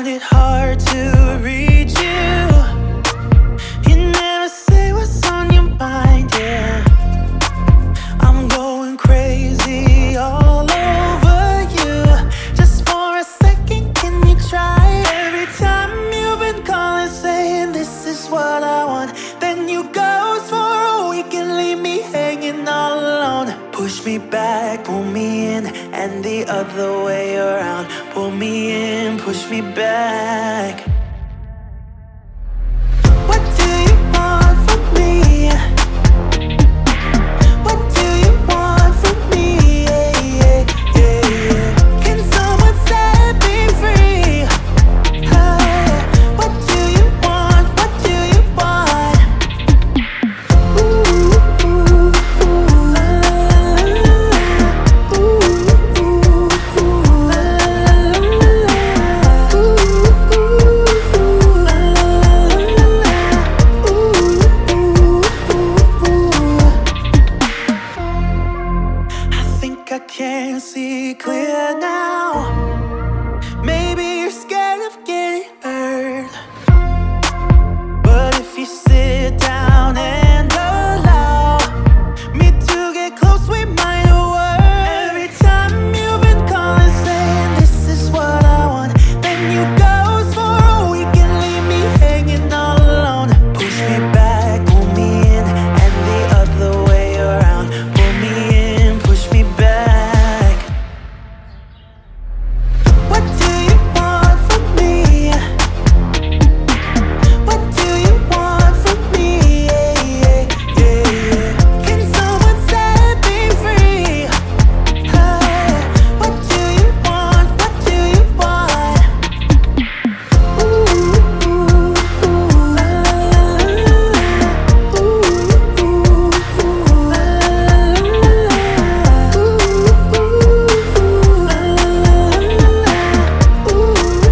find it hard to reach you. You never say what's on your mind, yeah. I'm going crazy all over you. Just for a second, can you try? Every time you've been calling, saying this is what I want, then you ghost for a week and leave me hanging all alone. Push me back, pull me in, and the other way around. Pull me in, push me back. What do you want from me? What do you want from me? Yeah, yeah, yeah, yeah. Can someone set me free? What do you want? What do you want? Ooh, ooh, ooh, la, la, la, la. Ooh, ooh, ooh, la, la, la, la. Ooh, ooh, la, la, la, la. Ooh, ooh, ooh. I think I can see clear now. Maybe you're scared of getting hurt, but if you sit down and allow me to get close, we might work. Every time you've been calling, saying this is what I want, then you ghost for a week and leave me hanging all alone. Push me back, pull me in, and the other way around. Pull me in, push me back. What do you want from me? What do you want from me? Yeah, yeah, yeah, yeah. Can someone set me free? What do you want? What do you want? Ooh, ooh, ooh, la, la, la, la. Ooh, ooh, ooh, la, la, la, la. Ooh, ooh, ooh, la, la, la, la. Ooh,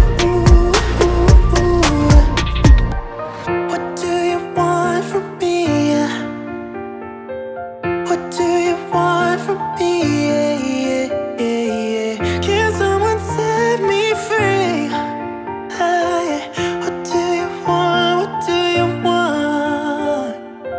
ooh, ooh. What do you want from me? What do you want from me? Yeah, yeah, yeah, yeah. Can someone set me free? What do you want? What do you want?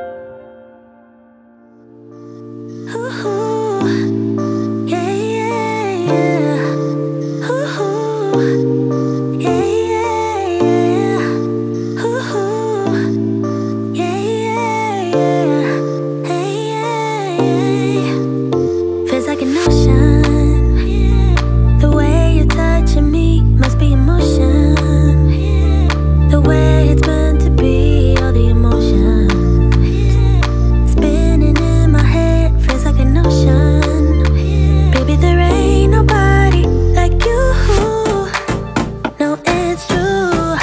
Ooh, yeah, yeah, yeah. Ooh, yeah, yeah, yeah. Ooh, yeah, yeah, yeah. Hey, yeah, yeah. Feels like an ocean. The way you're touching me must be emotion. The way it's meant to be, all the emotion spinning in my head feels like an ocean. Baby, there ain't nobody like you. No, it's true.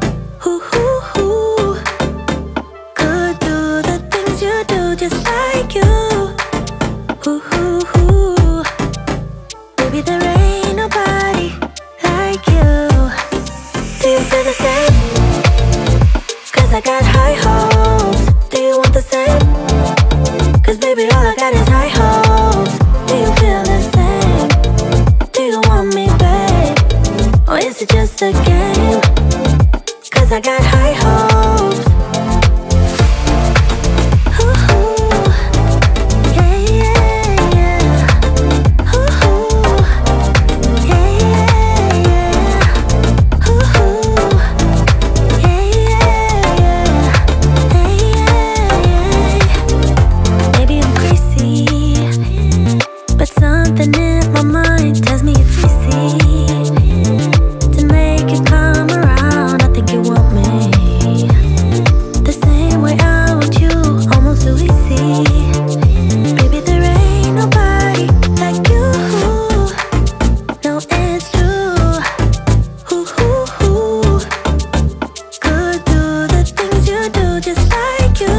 Ooh, could do the things you do just like you. Ooh, baby, there ain't nobody like you. Do you feel the same? 'Cause I got high hopes. Do you want the same? 'Cause baby, all I got is high hopes. Do you feel the same? Do you want me, babe? Or is it just a game? 'Cause I got high hopes. Ooh, yeah, yeah, yeah. Ooh, yeah, yeah, yeah. Ooh, yeah, yeah, yeah. Hey, yeah, yeah. Maybe I'm crazy, but something in my mind tells me it's easy to make you come around. I think you want me the same way I want you, almost so easy. Baby, there ain't nobody like you. No, it's true. Ooh, could do the things you do just like you.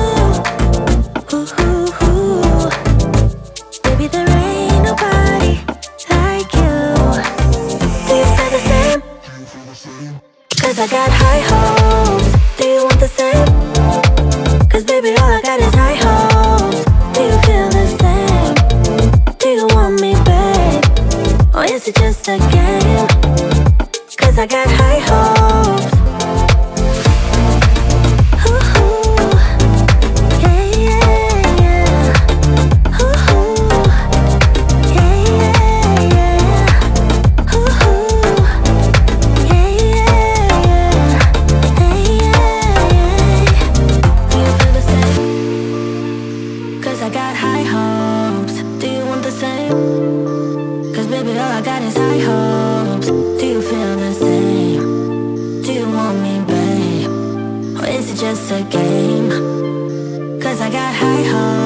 Ooh, baby, there ain't nobody like you. Do you feel the same? 'Cause I got high hopes. Do you want the same? 'Cause baby, all I got is high hopes. Do you feel the same? Do you want me, babe? Or is it just a game? 'Cause I got high hopes. just a game? 'Cause I got high hopes.